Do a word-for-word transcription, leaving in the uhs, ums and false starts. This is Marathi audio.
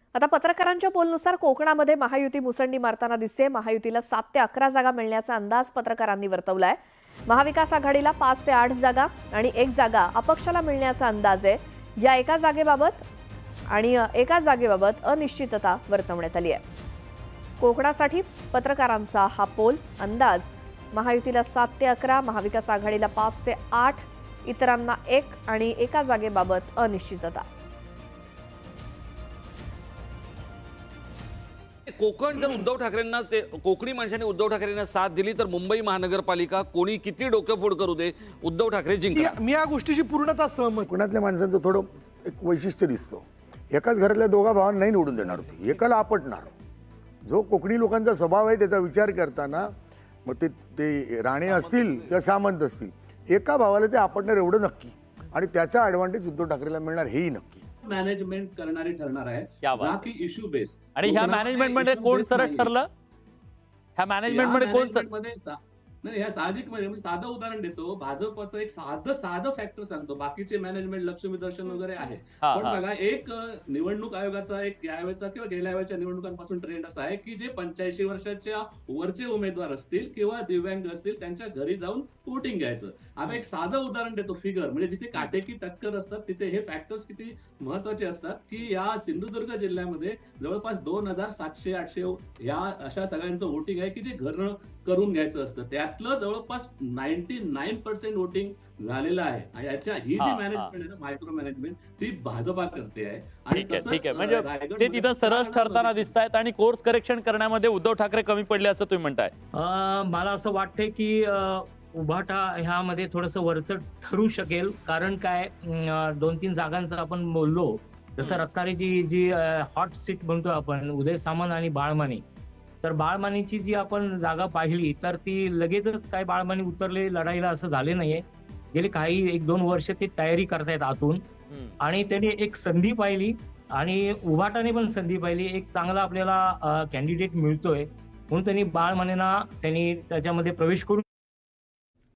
आता पत्रकारांच्या पोलनुसार कोकणामध्ये महायुती मुसंडी मारताना दिसते। महायुतीला सात ते अकरा जागा मिळण्याचा अंदाज पत्रकारांनी वर्तवलाय। महाविकास आघाडीला पाच ते आठ जागा आणि एक जागा अपक्षाला मिळण्याचा अंदाज आहे। या एका जागेबाबत आणि एका जागेबाबत अनिश्चितता वर्तवण्यात आली आहे। कोकणासाठी पत्रकारांचा हा पोल अंदाज महायुतीला सात ते अकरा, महाविकास आघाडीला पाच ते आठ, इतरांना एक आणि एका जागेबाबत अनिश्चितता। कोकण जर उद्धव ठाकरेंना ते कोकणी माणसाने उद्धव ठाकरेंना साथ दिली तर मुंबई महानगरपालिका कोणी किती डोकेफोड करू दे उद्धव ठाकरे जिंकणार। मी या गोष्टीशी पूर्णतः सहमत। कोकणातल्या माणसांचं थोडं एक वैशिष्ट्य दिसतं। एकाच घरातल्या दोघा भावांना नाही निवडून देणार होती, एकाला आपटणार। जो कोकणी लोकांचा स्वभाव आहे त्याचा विचार करताना मग ते ते राणे असतील किंवा सामंत असतील, एका भावाला ते आपटणार एवढं नक्की, आणि त्याचा ॲडव्हान्टेज उद्धव ठाकरेला मिळणार हेही नक्की। मॅनेजमेंट करणारी ठरणार आहे ना की इश्यू बेस। आणि ह्या मॅनेजमेंट मध्ये कोण सरळ ठरलं? ह्या मॅनेजमेंट मध्ये कोण मध्ये नाही, ह्या साहजिक मध्ये मी साधं उदाहरण देतो। भाजपचं एक साधं साधं फॅक्टर सांगतो, बाकीचे मॅनेजमेंट लक्ष्मी दर्शन वगैरे आहे, पण बघा एक निवडणूक आयोगाचा एक यावेळेचा किंवा गेल्या वेळेच्या निवडणुकांपासून ट्रेंड असा आहे की जे पंच्याऐंशी वर्षाच्या वरचे उमेदवार असतील किंवा दिव्यांग असतील त्यांच्या घरी जाऊन वोटिंग घ्यायचं। आता एक साधं उदाहरण देतो, फिगर म्हणजे जिथे काटेकी टक्कर असतात तिथे हे फॅक्टर्स किती महत्वाचे असतात की या सिंधुदुर्ग जिल्ह्यामध्ये जवळपास दोन हजार सातशे आठशे या अशा सगळ्यांचं वोटिंग आहे की जे घरनं करून घ्यायचं असतं। त्यातलं जवळपास नाईन्टी नाईन पर्सेंट वोटिंग झालेलं आहे। आणि याच्या ही जी मॅनेजमेंट आहे ना, मायक्रो मॅनेजमेंट, ती भाजपा करते आहे। आणि ठीक आहे, म्हणजे ते तिथं सरस ठरताना दिसत आहेत आणि कोर्स करेक्शन करण्यामध्ये उद्धव ठाकरे कमी पडले असं तुम्ही म्हणताय। मला असं वाटतंय की उभाटा ह्यामध्ये थोडंसं वरचढ ठरू शकेल, कारण काय दोन तीन जागांचं आपण बोललो, जसं रत्नागिरीची जी हॉट सीट म्हणतो आपण, उदय सामंत आणि बाळमानी, तर बाळमानीची जी आपण जागा पाहिली तर ती लगेचच काय बाळमानी उतरले लढाईला असं झाले नाहीये। गेले काही एक दोन वर्ष ते तयारी करतायत आतून, आणि त्यांनी एक संधी पाहिली आणि उभाटाने पण संधी पाहिली, एक चांगला आपल्याला कॅन्डिडेट मिळतोय म्हणून त्यांनी बाळमानेना त्यांनी त्याच्यामध्ये प्रवेश करून